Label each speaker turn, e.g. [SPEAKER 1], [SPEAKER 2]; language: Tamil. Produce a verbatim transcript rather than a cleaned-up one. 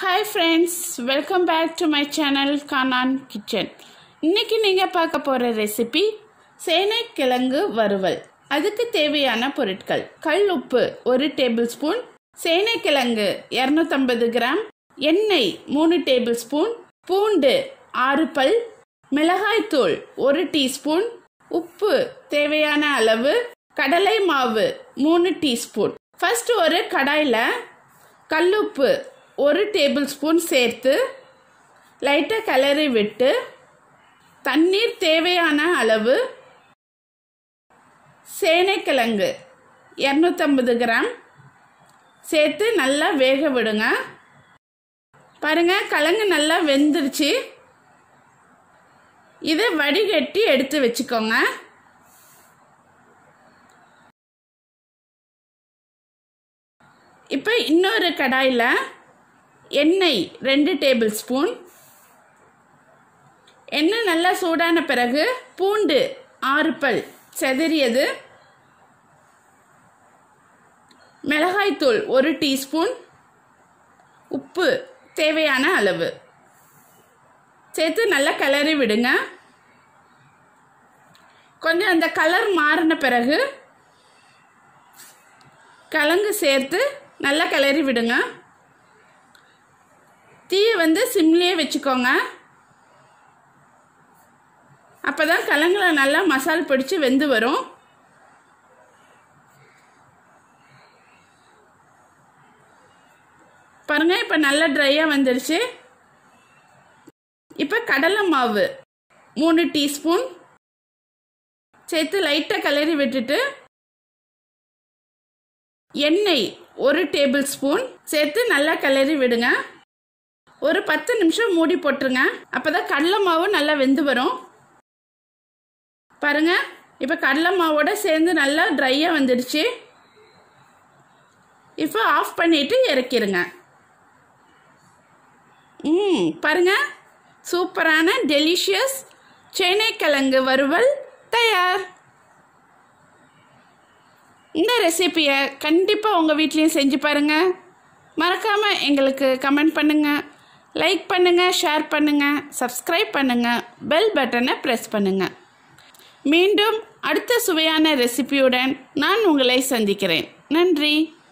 [SPEAKER 1] Hi friends, welcome back to my channel Kalangu Kitchen. இன்னைக்கு நீங்க பார்க்க போற ரெசிபி Senai Kilangu Varuval. அதுக்கு தேவையான பொருட்கள்: கல் உப்பு ஒரு டேபிள்ஸ்பூன், Senai கிழங்கு இருநூற்று ஐம்பது கிராம், எண்ணெய் மூன்று டேபிள்ஸ்பூன், பூண்டு ஆறு பல், மிளகாய் தூள் ஒரு டீஸ்பூன், உப்பு தேவையான அளவு, கடலை மாவு மூன்று டீஸ்பூன். ஃபர்ஸ்ட் ஒரு கடாயில கல்லுப்பு ஒரு டேபிள் ஸ்பூன் சேர்த்து லைட்டாக கிளறி விட்டு தண்ணீர் தேவையான அளவு, Senai கிழங்கு இருநூற்று ஐம்பது கிராம் சேர்த்து நல்லா வேக விடுங்க. பாருங்க, கிழங்கு நல்லா வெந்துருச்சு. இதை வடிகட்டி எடுத்து வச்சுக்கோங்க. இப்போ இன்னொரு கடாயில் எண்ணெய் ரெண்டு டேபிள் ஸ்பூன். எண்ணெய் நல்லா சூடான பிறகு பூண்டு ஆறு பல் செதறியது, மிளகாய்த்தூள் ஒரு டீஸ்பூன், உப்பு தேவையான அளவு சேர்த்து நல்லா கிளறி விடுங்க. கொஞ்சம் அந்த கலர் மாறின பிறகு கிழங்கு சேர்த்து நல்லா கிளறி விடுங்க. தீயை வந்து சிம்லேயே வச்சுக்கோங்க. அப்போ தான் கிழங்குல நல்லா மசால் பிடிச்சி வெந்து வரும். பாருங்க, இப்போ நல்லா ட்ரையாக வந்துடுச்சு. இப்போ கடலை மாவு மூணு டீஸ்பூன் சேர்த்து லைட்டாக கிளறி விட்டுட்டு எண்ணெய் ஒரு டேபிள் ஸ்பூன் சேர்த்து நல்லா கிளறி விடுங்க. ஒரு பத்து நிமிஷம் மூடி போட்டுருங்க. அப்போதான் கடலை மாவு நல்லா வெந்து வரும். பாருங்க, இப்போ கடலை மாவோட சேர்ந்து நல்லா ட்ரையாக வந்துடுச்சு. இப்போ ஆஃப் பண்ணிட்டு இறக்கிடுங்க. ம் பாருங்க, சூப்பரான டெலிஷியஸ் Senai கிழங்கு வறுவல் தயார். இந்த ரெசிபியை கண்டிப்பாக உங்கள் வீட்லேயும் செஞ்சு பாருங்கள். மறக்காமல் எங்களுக்கு கமெண்ட் பண்ணுங்கள், லைக் பண்ணுங்கள், ஷேர் பண்ணுங்கள், சப்ஸ்கிரைப் பண்ணுங்கள், பெல் பட்டனை ப்ரெஸ் பண்ணுங்கள். மீண்டும் அடுத்த சுவையான ரெசிபியுடன் நான் உங்களை சந்திக்கிறேன். நன்றி.